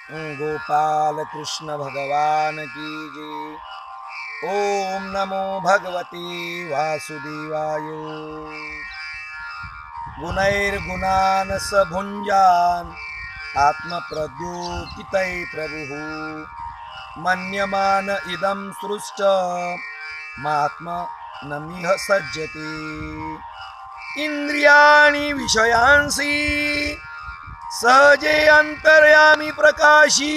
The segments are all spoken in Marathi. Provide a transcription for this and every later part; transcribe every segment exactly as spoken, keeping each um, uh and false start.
गोपाल कृष्ण भगवान की जय। ओम नमो भगवते वासुदेवाय। गुणैर्गुणान् स भुञ्जान् आत्मप्रद्योतितै प्रभुः। मन्यमान इदं सृष्ट मात्मनमिह सज्जते। इंद्रियाणि विषयांसि सहजे अंतर्यामी प्रकाशी।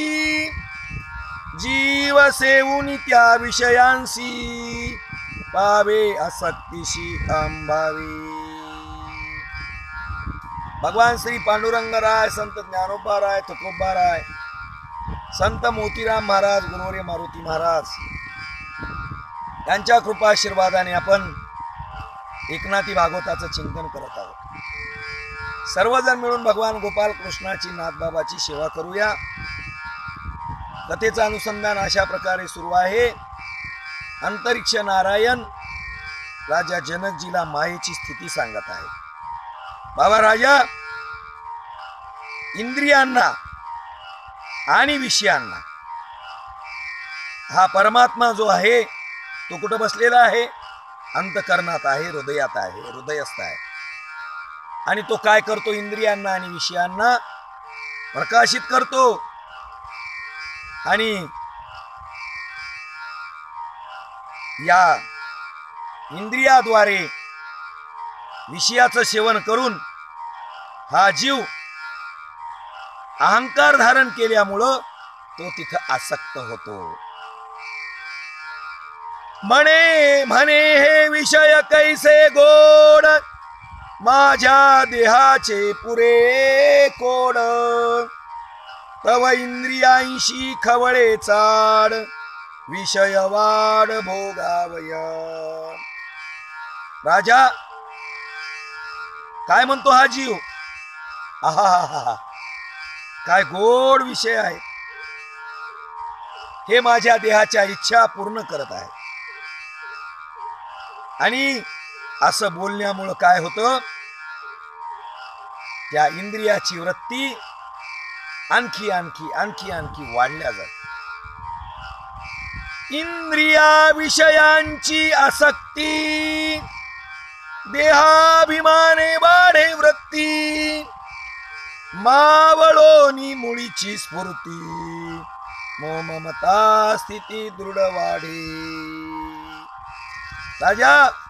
जीव सेवुनी त्या विषयांसी पावे आसक्तीशी अंभावी। भगवान श्री पांडुरंगराय, संत ज्ञानोबाराय, तुकोबाराय, संत मोतीराम महाराज, गुरुवर्य मारुती महाराज यांच्या कृपा आशीर्वादाने आपण एकनाथी भागवताचं चिंतन करत आहोत। सर्वजण मिळून भगवान गोपाल कृष्णाची नाथबाबाची सेवा करूया। कथेचं अनुसंधान अशा प्रकारे सुरू आहे। अंतरिक्ष नारायण राजा जनकजीला मायेची स्थिती सांगत आहे। बाबा राजा, इंद्रियांना आणि विषयांना हा परमात्मा जो आहे तो कुठं बसलेला आहे? अंतकरणात आहे, हृदयात आहे, हृदयस्थ आहे। आणि तो काय करतो? इंद्रियांना आणि विषयांना प्रकाशित करतो। आणि या इंद्रियाद्वारे विषयाचं सेवन करून हा जीव अहंकार धारण केल्यामुळं तो तिथं आसक्त होतो। म्हणे म्हणे हे विषय कैसे गोड, माझ्या देहाचे पुरे कोड। तव इंद्रियांशी खवळे चाड, विषय वाड भोगावय। राजा, काय म्हणतो हा जीव? आहा, काय गोड विषय आहे। हे माझ्या देहाच्या इच्छा पूर्ण करत आहे। आणि असं बोलण्यामुळं काय होतं? त्या इंद्रियाची वृत्ती आणखी आणखी आणखी आणखी वाढल्या जाते। इंद्रिया विषयांची आसक्ती, देहाभिमाने वाढे वृत्ती। मावळोनी मुळीची स्फूर्ती, मोह ममता स्थिती दृढ वाढे। राजा,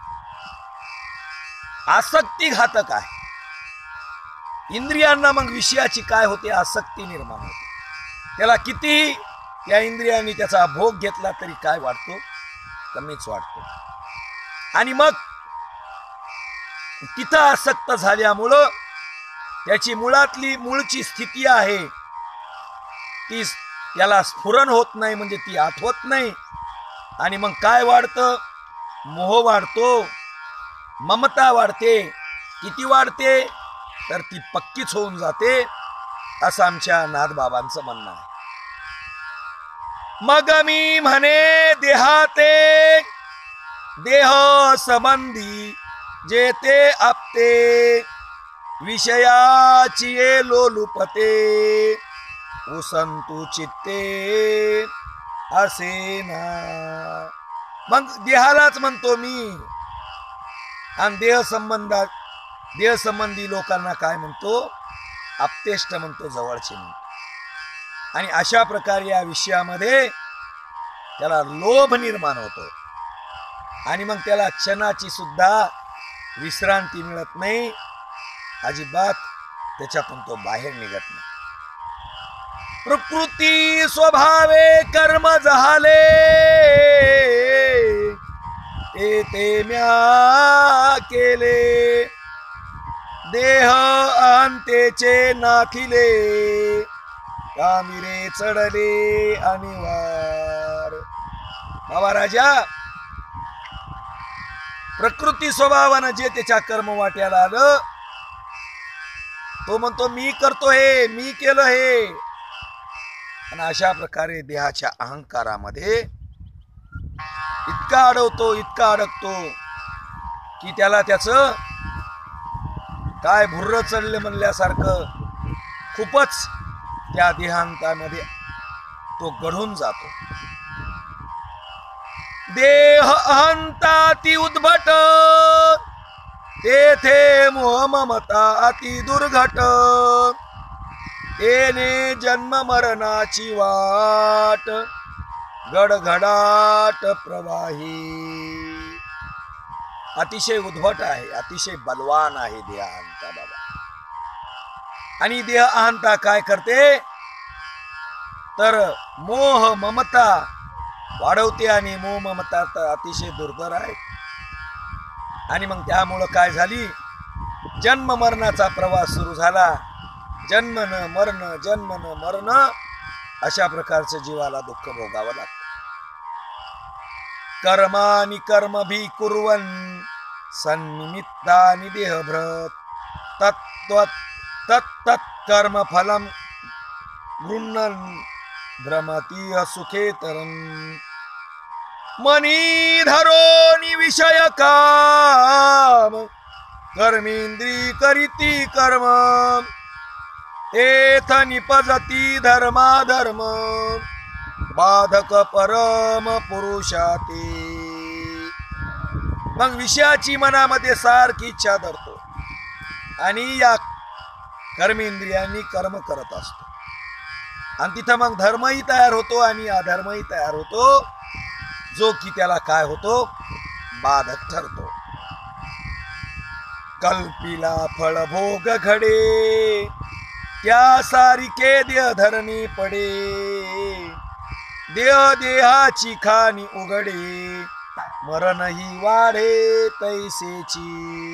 आसक्ती घातक आहे। इंद्रियांना मग विषयाची काय होते? आसक्ती निर्माण होते। त्याला किती या इंद्रियांनी त्याचा भोग घेतला तरी काय वाटतो? कमीच वाटतो। आणि मग तिथं आसक्त झाल्यामुळं त्याची मुळातली मूळची स्थिती आहे ती त्याला स्फुरण होत नाही, म्हणजे ती आठवत नाही। आणि मग काय वाढतं? मोह वाढतो, ममता वाढते। किती वाढते? तर ती पक्कीच होऊन जाते, असं आमच्या नाथबाबांचं म्हणणं आहे। मग मी म्हणे देहाते, देह संबंधी जेते आपते। विषयाची लोलुपते, उसंतु चित्ते असे ना। मग देहालाच म्हणतो मी, आणि देह संबंधात देह संबंधी लोकांना काय म्हणतो? आपतेष्ट म्हणतो, जवळचे म्हणतो। आणि अशा प्रकारे या विषयामध्ये त्याला लोभ निर्माण होतो। आणि मग त्याला क्षणाची सुद्धा विश्रांती मिळत नाही, अजिबात त्याच्यातून तो बाहेर निघत नाही। प्रकृती स्वभावे कर्म झाले, ते म्या केले। देह अंतेचे नाथिले, कामिरे चढले अनिवार। बाबा राजा, प्रकृती स्वभावानं जे त्याच्या कर्म वाट्याला आलं तो म्हणतो मी करतो हे, मी केलं हे। आणि अशा प्रकारे देहाच्या अहंकारामध्ये इतका अडवतो, इतका अडकतो की त्याला त्याचं काय भुर्र चढले म्हणल्यासारखं खूपच त्या देहांतामध्ये तो घडून जातो. देह अहंताती उद्भट तेथे मोह ममता अति दुर्घट येणे जन्म मरणाची वाट गडगडाट प्रवाही. अतिशय उद्भट आहे, अतिशय बलवान आहे देह अहंता बाबा. आणि देह अहंता काय करते तर मोह ममता वाढवते आणि मोह ममता अतिशय दुर्धर आहे. आणि मग त्यामुळं काय झाली जन्म मरणाचा प्रवास सुरू झाला. जन्म न मरण जन्म न मरण अशा प्रकारचं जीवाला दुःख भोगावं लागतं. कर्मानि कर्म भी कुर्वन सन्निमित्तानि देहभृत तत्व तत्त कर्म फलम गृह्णन् भ्रमती सुखेतरं मनी धरोनी विषय काम कर्मेंद्री करीती कर्म तेथ निपजती धर्माधर्म बाधक परम पुरुषाती. मग विषयाची मनामध्ये सारखी इच्छा धरतो आणि या कर्मेंद्रियांनी कर्म करत असतो आणि तिथं मग धर्मही तयार होतो आणि अधर्मही तयार होतो जो की त्याला काय होतो बाधक ठरतो. कल्पिला फळ भोग घडे त्या सारिके देह धरणी पडे देह देहाची खानी उघडे मरण ही वाढे तैसेची.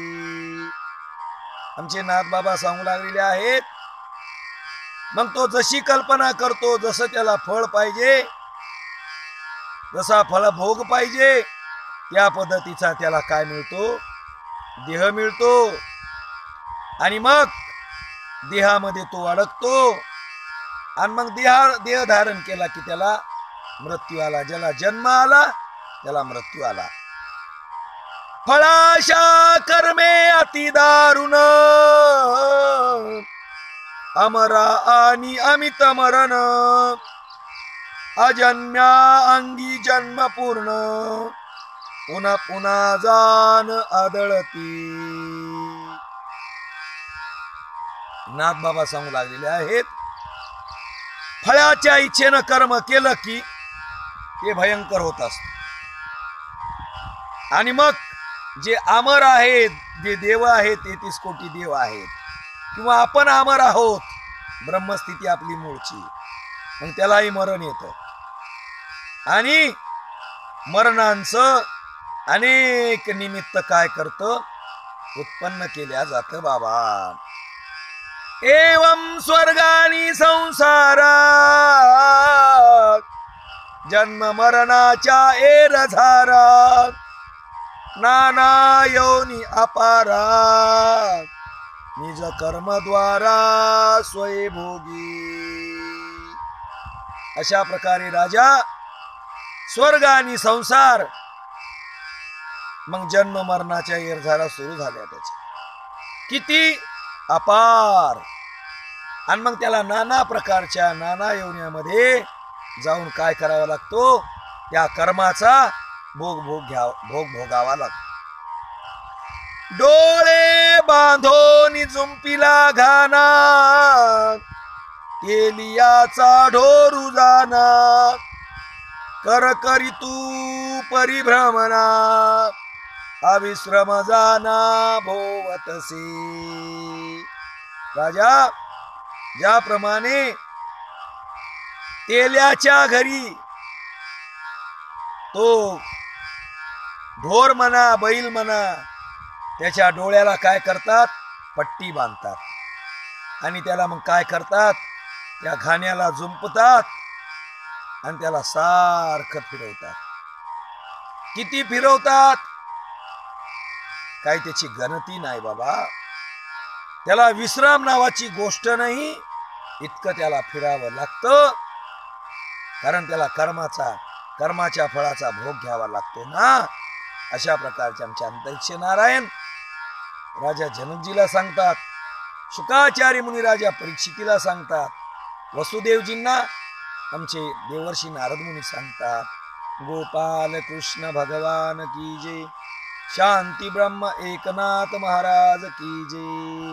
आमचे नाथ बाबा सांगू लागलेले आहेत. मग तो जशी कल्पना करतो जसं त्याला फळ पाहिजे जसा फळ भोग पाहिजे त्या पद्धतीचा त्याला काय मिळतो देह मिळतो. आणि मग देहामध्ये तो अडकतो आणि मग देहा देह धारण केला की त्याला मृत्यू आला. ज्याला जन्म आला त्याला मृत्यू आला. फळाशा कर्मे अति दारुण अमरा आणि अमित मरण अजन्म्या अंगी जन्म पूर्ण पुन्हा पुन्हा जान आदळती. नाथ बाबा सांगू लागलेले आहेत. फळाच्या इच्छेनं कर्म केलं की ते भयंकर होत असत. आणि मग जे अमर आहेत जे देव आहेत तेहतीस कोटी देव आहेत किंवा आपण अमर आहोत ब्रह्मस्थिती आपली मूळची मग त्यालाही मरण येतं. आणि मरणांचं अनेक निमित्त काय करतं उत्पन्न केल्या जातं बाबा. एवं स्वर्गानी संसारात जन्म मरणाच्या एरझारात नाना योनी अपारात निज कर्मद्वारा स्वयंभोगी. अशा प्रकारे राजा स्वर्ग आणि संसार मग जन्म मरणाच्या एरझारा सुरू झाल्या त्याच्या किती अपार. आणि मग त्याला नाना प्रकारच्या नाना योन्यामध्ये जाऊन काय करावा लागतो त्या कर्माचा भोग भोग घ्या भोग भोगावा लागतो. डोळे बांधून झुंपिला घाना केलियाचा ढोरू जाना कर करी तू परिभ्रमणा अविश्रम जाना भोवतसे. राजा ज्याप्रमाणे तेल्याच्या घरी तो ढोर म्हणा बैल म्हणा त्याच्या डोळ्याला काय करतात पट्टी बांधतात आणि त्याला मग काय करतात त्या घाण्याला झुंपतात आणि त्याला सारखं फिरवतात. किती फिरवतात काय त्याची गणती नाही बाबा. त्याला विश्राम नावाची गोष्ट नाही इतकं त्याला फिरावं लागतं कारण त्याला कर्माचा कर्माच्या फळाचा भोग घ्यावा लागतो ना. अशा प्रकारचे आमचे अंतरिक्ष नारायण राजा जनकजीला सांगतात. शुकाचार्य मुनी राजा परीक्षितीला सांगतात वसुदेवजींना आमचे देवर्षी नारद मुनी सांगतात, गोपाल कृष्ण भगवान की जय, शांती ब्रह्म एकनाथ महाराज की जय.